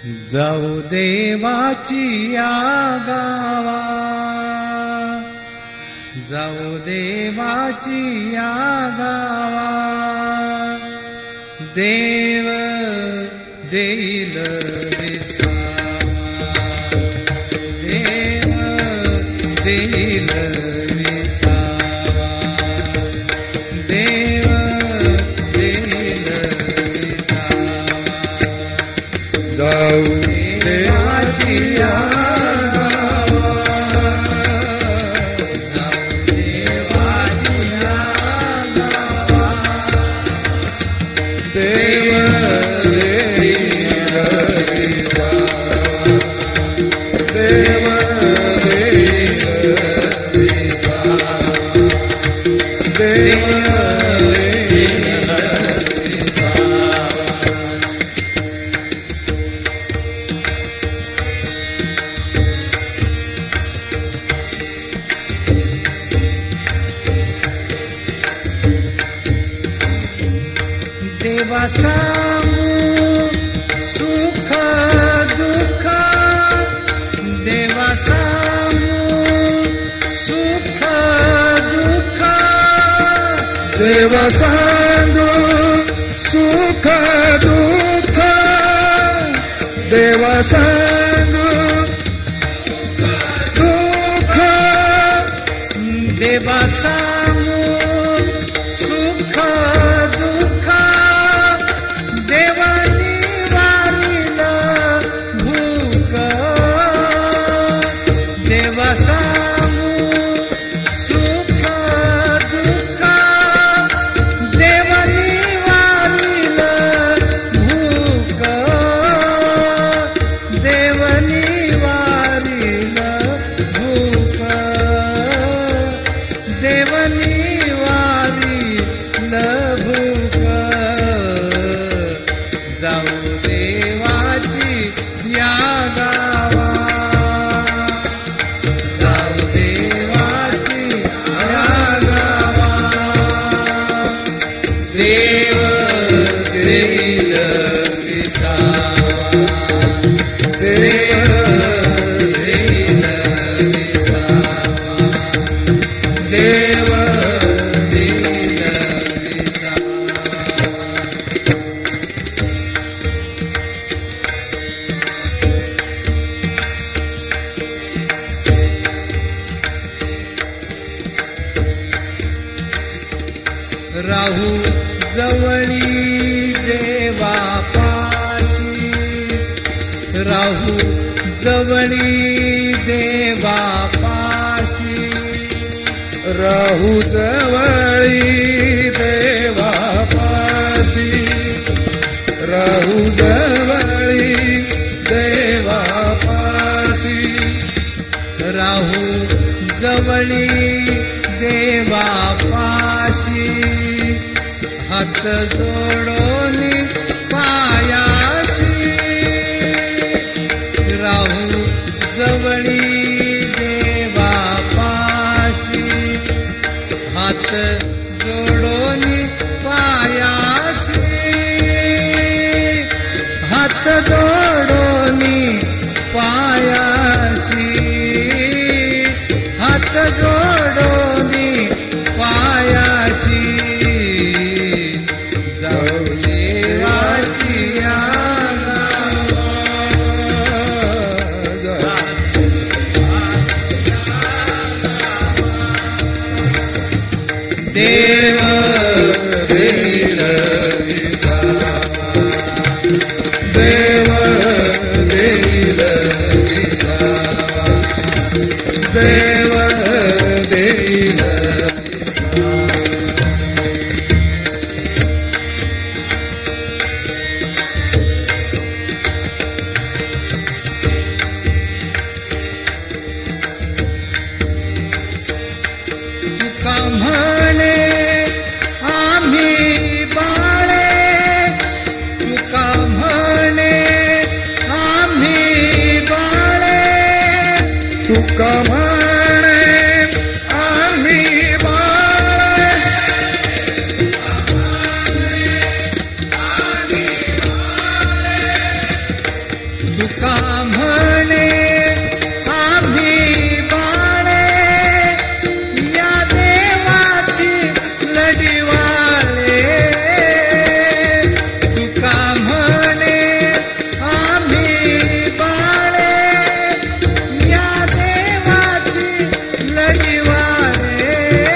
जाऊ देवाची या गावा, जाऊ देवाची या गावा, देव देईल विसावा, देव देईल विसावा, देव देईल विसावा, जाऊ देवाची या देवा सांगू सुख दुःख, देवा सांगू सुख दुःख, देवा सांगू सुख दुःख, देवा सांगू दुःख, देवा सांगू सुख दुःख, देवानी वारिला भूक, देवा सांगू सुख दुःख, देवानी वारिला भूक, देवानी वारिला भूक, देवानी वारिला भूक, जाऊ देवाची या गावा, जाऊ देवाची या गावा, देव देईल विसावा, देव देईल विसावा, देव देईल विसावा. राहू जवळी देवापाशी, राहू जवळी देवापाशी, राहू जवळी देवापाशी, राहू जवळी देवापाशी, राहू जवळी देवापाशी, हात जोडोनी पायाशी, राहू जवळी देवापाशी, हात जोडोनी पायाशी, हात जोडोनी पायाशी, हात जोडोनी पायाशी, जाऊ देवाची या गावा, देव देईल विसावा, देव देईल विसावा, देव देईल विसावा. तुका म्हणे आम्ही बाळे, तुका म्हणे आम्ही बाळे, तुका म्हणे आम्ही बाळे, तुका म्हणे आम्ही बाळे या देवाची लढीवाळे तुका म्हणे आम्ही बाळे या देवाची लढीवाळे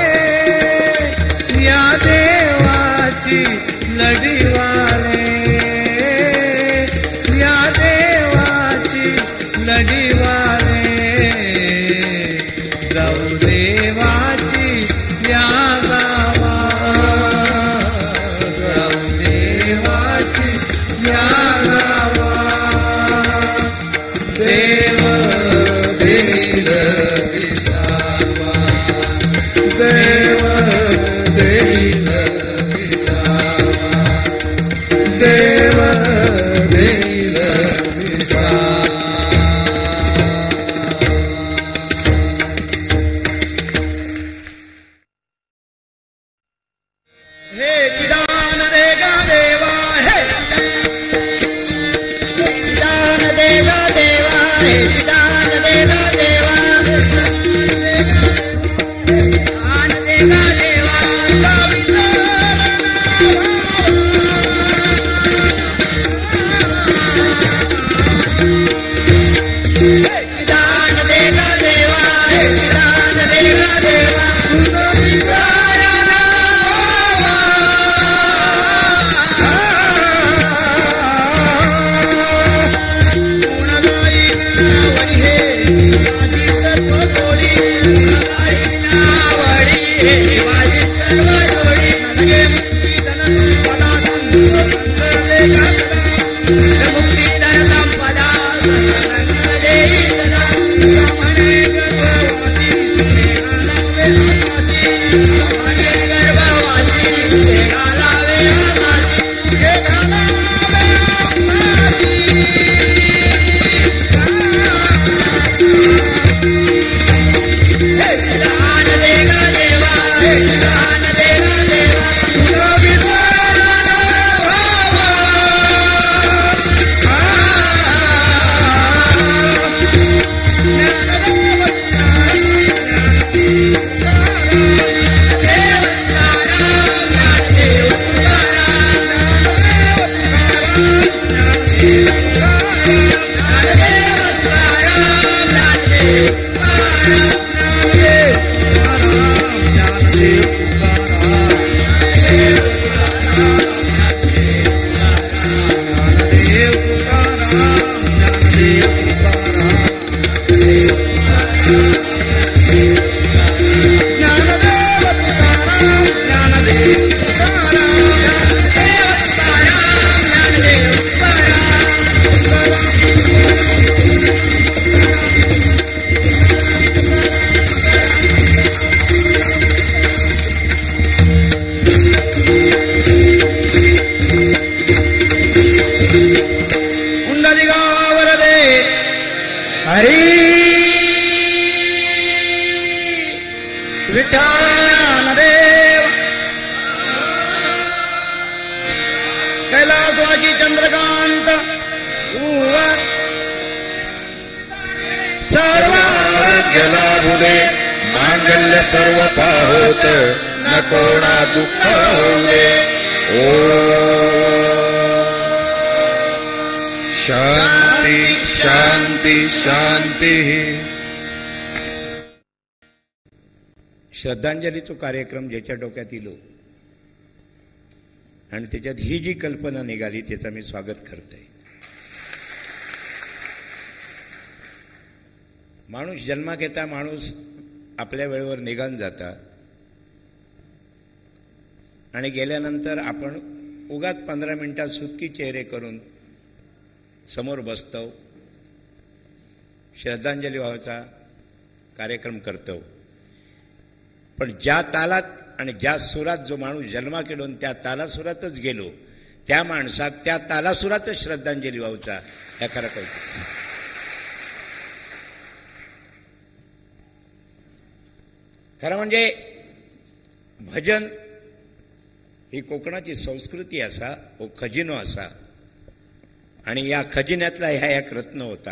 या देवाची लढीवाळे या देवाची लढीवाळे जाऊ देवाची या गावा जाऊ देवाची या गावा देव देईल विसावा देव देईल विसावा देव देईल विसावा हे विधान दे गा देवा हे विधान दे गा देवा हे विधान दे गा देवा विधान दे गा देवा विधान दे गा देवा हे विधान दे गा देवा विसारा विठ्ठलदेव कैलासवासी चंद्रकांत सर्वारोग्य लाभू दे मांगल्य सर्व पाहोत न कोणा दुःख होऊ दे ओ शांती शांती शांती. श्रद्धांजलीचा कार्यक्रम ज्याच्या डोक्यात येलो आणि त्याच्यात ही जी कल्पना निघाली त्याचं मी स्वागत करते. माणूस जन्माक येता, माणूस आपल्या वेळेवर निघून जाता आणि गेल्यानंतर आपण उगाच 15 मिनिटात सुटकी चेहरे करून समोर बसतो, श्रद्धांजली व्हायचा कार्यक्रम करतो. पण ज्या तालात आणि ज्या सुरात जो माणूस जन्मा केलो त्या तालासुरातच गेलो, त्या माणसाक त्या तालासुरातच श्रद्धांजली व्हायचा ह्या खरं कळतं. खरं म्हणजे भजन ही कोकणाची संस्कृती असा, हो खजिनो असा आणि या खजिन्यातला ह्या एक रत्न होता.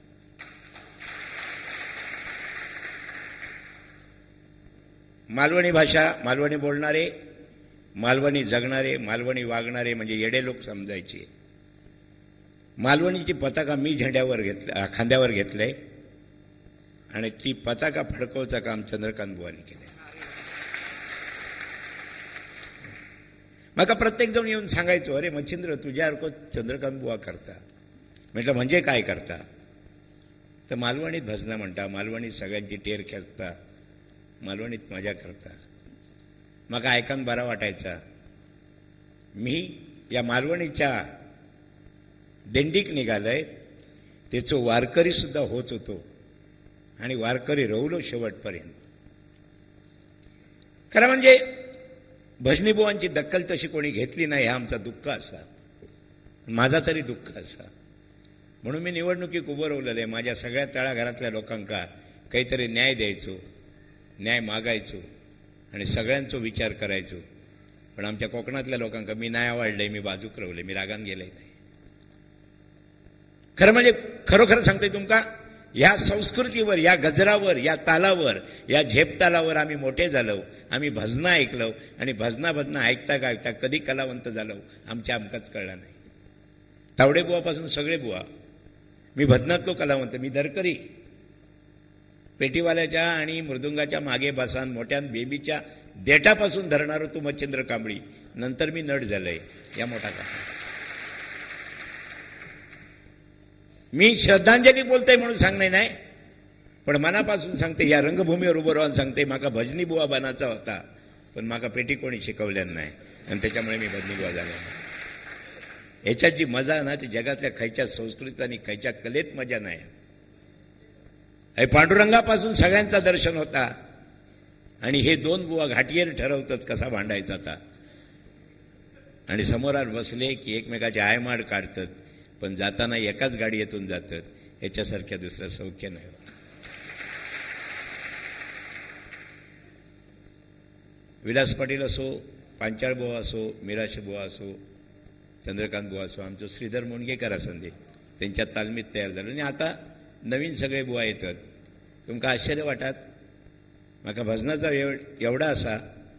मालवणी भाषा, मालवणी बोलणारे, मालवणी जगणारे, मालवणी वागणारे म्हणजे येडे लोक समजायचे. मालवणीची पताका मी खांद्यावर घेतलंय आणि ती पताका फडकवचं काम चंद्रकांत बुवानी केलं. मग प्रत्येक जण येऊन सांगायचो, अरे मच्छिंद्र तुझ्यासारखं चंद्रकांत बुवा करता. म्हटलं म्हणजे काय करता? तर मालवणीत भजना म्हणता, मालवणीत सगळ्यांची टेर खेचता, मालवणीत मजा करता. मग ऐकान बरा वाटायचा. मी या मालवणीच्या दिंडीक निघालय, त्याचं वारकरी सुद्धा होत होतो आणि वारकरी रवलो शेवटपर्यंत. खरं म्हणजे भजनीबुवांची दक्कल तशी कोणी घेतली नाही, हा आमचा दुःख असा, माझा तरी दुःख असा. म्हणून मी निवडणुकीक उभं राहिलेलं आहे. माझ्या सगळ्या तळाघरातल्या लोकांका काहीतरी न्याय द्यायचो, न्याय मागायचो आणि सगळ्यांचा विचार करायचो. पण आमच्या कोकणातल्या लोकांका मी नाही आवडलंय, मी बाजूक रावले, मी रागान गेलंय नाही. खरं म्हणजे खरोखर सांगतोय तुमका, या संस्कृतीवर, या गजरावर, या तालावर, या झेप तालावर आम्ही मोठे झालो. आम्ही भजना ऐकलो आणि भजना ऐकता कधी कलावंत झालो आमच्या आमकाच कळला नाही. तावडे बुवापासून सगळे बुवा, मी भजनातलो कलावंत, मी दरकरी पेटीवाल्याच्या आणि मृदुंगाच्या मागे बसान मोठ्यान बेबीच्या देठापासून धरणारो तू मच्छिंद्र कांबळी. नंतर मी नट झालंय या मोठा का. मी श्रद्धांजली बोलतोय म्हणून सांगणे नाही, पण मनापासून सांगते. या रंगभूमीवर उभं राहून सांगते, माका भजनी बुवा बनायचा होता, पण माका पेटी कोणी शिकवल्यान नाही आणि त्याच्यामुळे मी भजनी बुवा झालो. याच्यात जी मजा ना ती जगातल्या खयच्या संस्कृतीत आणि खयच्या कलेत मजा नाही. हे पांडुरंगापासून सगळ्यांचा दर्शन होता आणि हे दोन बुवा घाटीवर ठरवतात कसा भांडायचा आता. आणि समोरात बसले की एकमेकाचे आयमाड काढतात, पण जाताना एकाच गाडीतून जातात. याच्यासारख्या दुसरं सौख्य नाही. विलास पाटील असो, पांचाळ बुवा असो, मिराशी बुवा असो, चंद्रकांत बुवा असो, आमचं श्रीधर मुणगेकर असंदे, त्यांच्या तालमीत तयार झालं. आणि आता नवीन सगळे बुवा येतात. तुमका आश्चर्य वाटत. माका भजनाचा एवढा असा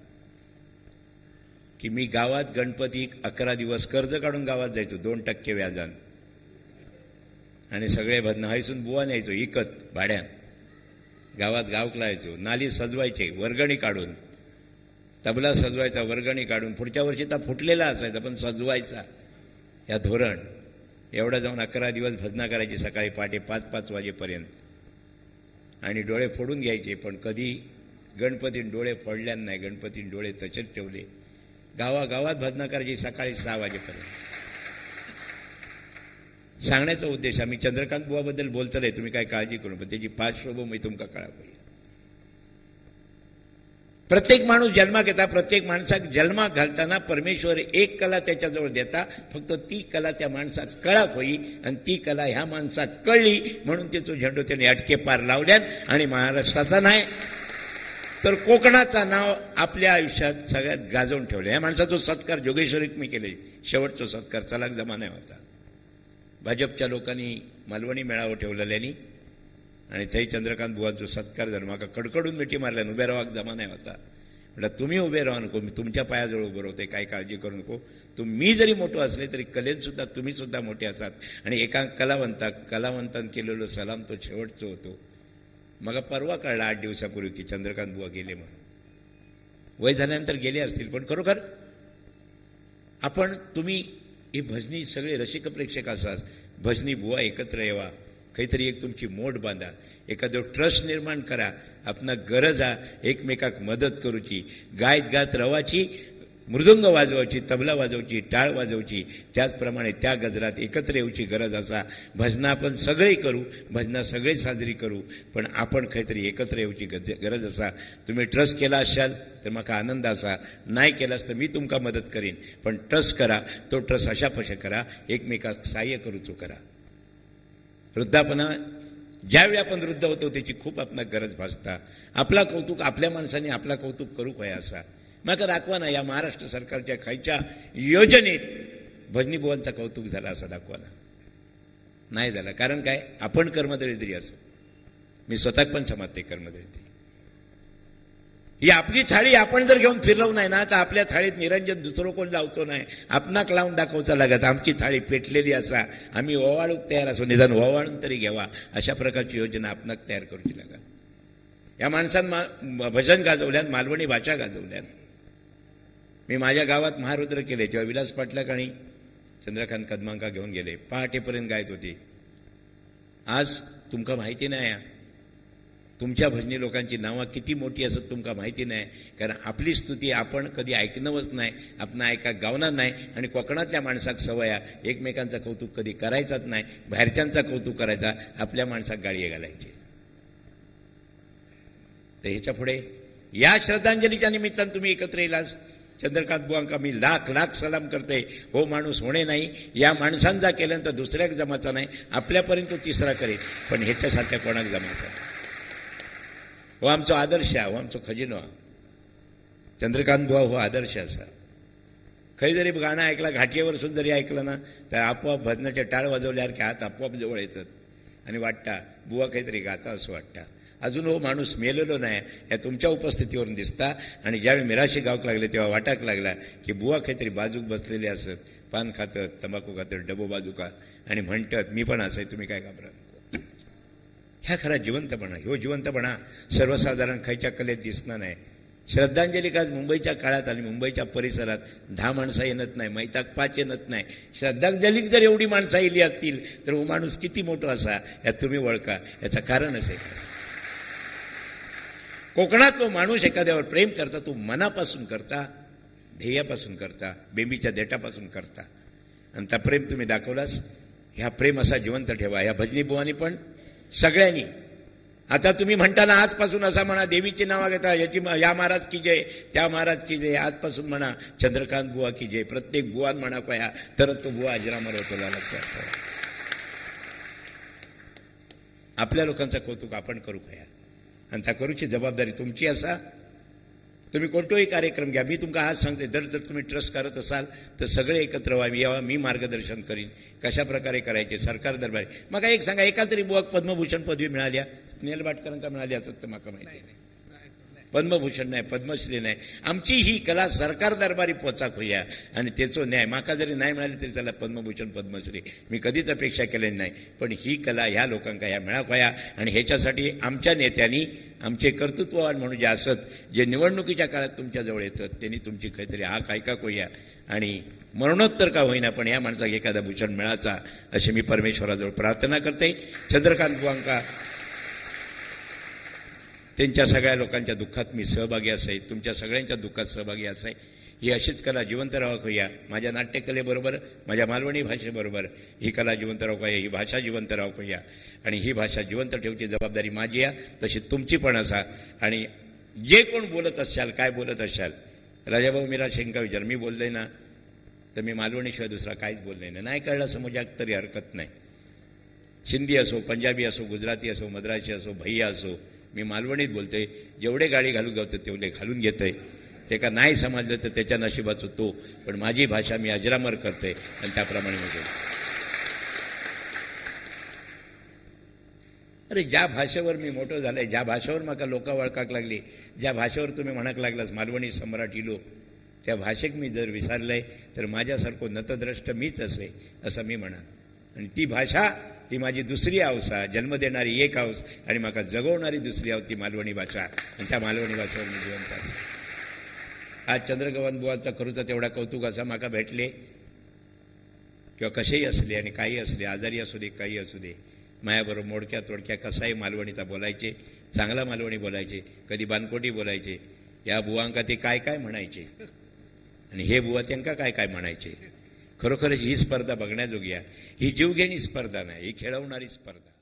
की मी गावात गणपतीक 11 दिवस कर्ज काढून गावात जायचो 2% व्याजान आणि सगळे भजन हायसून बुवा न्यायचो इकत भाड्यान. गावात गावक लावायचो, नाली सजवायचे वर्गणी काढून, तबला सजवायचा वर्गणी काढून. पुढच्या वर्षी तर फुटलेला असायचा पण सजवायचा. या धोरण एवढा जाऊन 11 दिवस भजना करायची सकाळी पहाटे 5-5 वाजेपर्यंत आणि डोळे फोडून घ्यायचे. पण कधी गणपतीने डोळे फोडल्यान नाही, गणपतीने डोळे तसेच ठेवले. गावागावात भजना करायची सकाळी 6 वाजेपर्यंत. सांगण्याचा उद्देश, आम्ही चंद्रकांत बुवाबद्दल बोलतोय, तुम्ही काय काळजी करू, पण त्याची पार्श्वभूमी तुमका कळा पाहिजे. प्रत्येक माणूस जन्माक येता, प्रत्येक माणसाक जन्माक घालताना परमेश्वर एक कला त्याच्याजवळ देता. फक्त ती कला त्या माणसाक कळाक होई आणि ती कला ह्या माणसाक कळली म्हणून त्याचं झेंडो त्याने अटके पार लावल्यान. आणि महाराष्ट्राचा नाही तर कोकणाचा नाव आपल्या आयुष्यात सगळ्यात गाजवून ठेवलं. या माणसाचा सत्कार जोगेश्वरीत मी केले, शेवटचा सत्कार चलाक जमा नाही होता. भाजपच्या लोकांनी मालवणी मेळावं ठेवलेल्यानी आणि थंय चंद्रकांत बुवांचो सत्कार झाला. म्हाका कडकडून मिठी मारल्यान उभे रावाक जमा नाही होता. म्हटलं तुम्ही उभे राहा नको, मी तुमच्या पायाजवळ उभं राहते, काही काळजी करू नको. मी जरी मोठो असले तरी कलेत सुद्धा तुम्ही सुद्धा मोठे असाल. आणि एका कलावंतान केलेलो सलाम तो शेवटचा होतो. मग परवा कळला 8 दिवसापूर्वी की चंद्रकांत बुवा गेले म्हणून. वय झाल्यानंतर गेले असतील, पण खरोखर आपण तुम्ही ही भजनी सगळे रसिक प्रेक्षक असाल. भजनी बुवा एकत्र येवा, काहीतरी एक तुमची मोठ बांधा, एखादं ट्रस्ट निर्माण करा. आपणा गरज आहे एकमेकाक मदत करूची, गायत गात रवाची, मृदुंग वाजवायची, तबला वाजवची, टाळ वाजवची. त्याचप्रमाणे त्या गजरात एकत्र येऊची गरज असा. भजना आपण सगळे करू, भजना सगळे साजरी करू, पण आपण काहीतरी एकत्र येऊची गरज असा. तुम्ही ट्रस्ट केला असाल तर म्हाका आनंद असा, नाही केलास तर मी तुमका मदत करीन. पण ट्रस्ट करा, तो ट्रस्ट अशा पशा करा, एकमेकाक सहाय्य करूचो करा. वृद्धापणा ज्यावेळी आपण वृद्ध होतो त्याची खूप आपणा गरज भासता. आपला कौतुक आपल्या माणसाने आपला कौतुक करू काय असा. म्हाका दाखवा ना या महाराष्ट्र सरकारच्या खायच्या योजनेत भजनी बुवांचा कौतुक झाला असा दाखवा ना. नाही झाला. कारण काय, आपण कर्मदळिद्री असं, मी स्वतः पण समजते कर्मदळिद्री. ही आपली थाळी आपण जर घेऊन फिरलो नाही ना, तर आपल्या थाळीत निरंजन दुसरं कोण लावतो नाही, आपणाक लावून दाखवचा लागत. आमची थाळी पेटलेली असा, आम्ही ओवाळूक तयार असो, निदान ओवाळून तरी घ्यावा, अशा प्रकारची योजना आपणाक तयार करूची लागत. या माणसांना भजन गाजवल्यात, मालवणी भाषा गाजवल्यात. मी माझ्या गावात महारुद्र केले तेव्हा विलास पाटलाक आणि चंद्रकांत कदमांका घेऊन गेले. पहाटेपर्यंत गायत होती. आज तुमका माहिती नाही, तुमच्या भजनी लोकांची नावं किती मोठी असत तुमका माहिती नाही. कारण आपली स्तुती आपण कधी ऐकणंच नाही, आपण ऐका गावणार नाही. आणि कोकणातल्या माणसाक सवया एकमेकांचं कौतुक कधी करायचाच नाही, बाहेरच्यांचा कौतुक करायचा, आपल्या माणसाक गाळी घालायची. तर ह्याच्या पुढे या श्रद्धांजलीच्या निमित्तानं तुम्ही एकत्र येलास. चंद्रकांत बुवांका मी लाख लाख सलाम करते. हो माणूस होणे नाही, या माणसांचा केल्यानंतर दुसऱ्याक जमाचा नाही, आपल्यापर्यंत तो तिसरा करेल, पण ह्याच्यासारख्या कोणाक जमाचा. हो आमचो आदर्श आहे, हो आमचो खजिनो. चंद्रकांत बुवा हो आदर्श असा. खरी जरी गाणं ऐकला, घाटीवर जरी ऐकलं ना, तर आपोआप भजनाचे टाळ वाजवल्यावर की हात आपोआप जवळ येतात आणि वाटता बुवा काहीतरी गाता असं वाटतं. अजून हो माणूस मेलेलो नाही या तुमच्या उपस्थितीवरून दिसता. आणि ज्यावेळी मिराशी गावक लागले तेव्हा वाटाक लागला की बुवा काहीतरी बाजूक बसलेले असत, पान खातात, तंबाखू खातात, डबो बाजूका, आणि म्हणतात मी पण असं आहे, तुम्ही काय घाबरा नको. ह्या खरा जिवंतपणा. ह्यो जिवंतपणा सर्वसाधारण खायच्या कलेत दिसणार नाही. श्रद्धांजली आज मुंबईच्या काळात आणि मुंबईच्या परिसरात 10 माणसं येणत नाही, मैताक 5 येणत नाही. श्रद्धांजलीक जर एवढी माणसं येली असतील तर हो माणूस किती मोठा असा यात तुम्ही ओळखा. याचं कारणच आहे, कोकणात तो माणूस एखाद्यावर प्रेम करता, तो मनापासून करता, ध्येयापासून करता, बेंबीच्या देठापासून करता. आणि त्या प्रेम तुम्ही दाखवलास. ह्या प्रेम असा जिवंत ठेवा. ह्या भजनी बुवानी पण सगळ्यांनी. आता तुम्ही म्हणताना आजपासून असा म्हणा, देवीची नावं घेता, याची या महाराज की जय, त्या महाराज की जय. आजपासून म्हणा चंद्रकांत बुवा की जय. प्रत्येक बुवान म्हणा पाया तर तो बुवा अजरामर होतो. आपल्या लोकांचं कौतुक आपण करू पाया, आणि त्या करूची जबाबदारी तुमची असा. तुम्ही कोणतोही कार्यक्रम घ्या. मी तुमका आज सांगते, जर तुम्ही ट्रस्ट करत असाल तर सगळे एकत्र व्हावे, यावा, मी मार्गदर्शन करीन कशा प्रकारे करायचे. सरकार दरबारी मग एक सांगा, एका तरी बुवाक पद्मभूषण पदवी मिळाल्या, स्नेहल भाटकरांका मिळाली असत तर माका माहिती नाही. पद्मभूषण नाही, पद्मश्री नाही. आमची ही कला सरकार दरबारी पोचाक होया आणि त्याचो न्याय. माका जरी नाही मिळाली तरी त्याला पद्मभूषण पद्मश्री मी कधीच अपेक्षा केलेली नाही. पण ही कला ह्या लोकांका ह्या मिळाक होया. आणि ह्याच्यासाठी आमच्या नेत्यांनी, आमचे कर्तृत्ववान म्हणून जे असत, जे निवडणुकीच्या काळात तुमच्याजवळ येतात, त्यांनी तुमची काहीतरी हाक ऐकाक होया. आणि मरणोत्तर का होईना पण या माणसाक एखादा भूषण मिळाचा अशी मी परमेश्वराजवळ प्रार्थना करते. चंद्रकांत बुवांका त्यांच्या सगळ्या लोकांच्या दुःखात मी सहभागी असाय, तुमच्या सगळ्यांच्या दुःखात सहभागी असाय. ही अशीच कला जिवंत राहू होया. माझ्या नाट्यकलेबरोबर, माझ्या मालवणी भाषेबरोबर ही कला जिवंत राहू होया, ही भाषा जिवंत राहू होया. आणि ही भाषा जिवंत ठेवची जबाबदारी माझी आहे, तशी तुमची पण असा. आणि जे कोण बोलत असाल, काय बोलत असाल, राजाभाऊ मीरा शेंका विचार, मी बोलले ना तर मी मालवणीशिवाय दुसरा काहीच बोलले नाही कळलं समजाक तरी हरकत नाही. सिंधी असो, पंजाबी असो, गुजराती असो, मद्रासी असो, भैया असो, मी मालवणीत बोलतोय. जेवढे गाडी घालून गावतं तेवढे घालून घेतोय. ते का नाही समजलं तर त्याच्या नशिबाचं तो. पण माझी भाषा मी अजरामर करतोय आणि त्याप्रमाणे म्हणतो. अरे ज्या भाषेवर मी मोठं झालंय, ज्या भाषेवर माका लोक वळखाक लागली, ज्या भाषेवर तुम्ही म्हणाक लागलास मालवणी सम्राट इलो, त्या भाषेक मी जर विसरलंय तर माझ्यासारखं नतद्रष्ट मीच असे असं मी म्हणा. आणि ती भाषा ही माझी दुसरी अवसा, जन्म देणारी एक हौस आणि माका जगवणारी दुसरी हौस ती मालवणी भाषा. आणि त्या मालवणी भाषेवर मी जिवंत आहे. आज चंद्रकांत बुवांचा खरोचा तेवढा कौतुक असा माका भेटले, किंवा कसेही असले आणि काही असले, आजारी असू दे, काही असू दे, मायाबरोबर मोडक्या तोडक्या कसाही मालवणीचा बोलायचे, चांगला मालवणी बोलायचे, कधी बानकोटी बोलायचे. या बुवांका ते काय काय म्हणायचे आणि हे बुवा त्यांका काय काय म्हणायचे. खरोखरच ही स्पर्धा बघण्याजोगी आहे. ही जीवघेणी स्पर्धा नाही, ही खेळवणारी स्पर्धा.